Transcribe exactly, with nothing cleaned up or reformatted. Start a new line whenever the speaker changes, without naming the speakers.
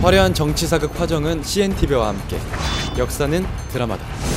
화려한 정치 사극 화정은 씨엔티비와 함께, 역사는 드라마다.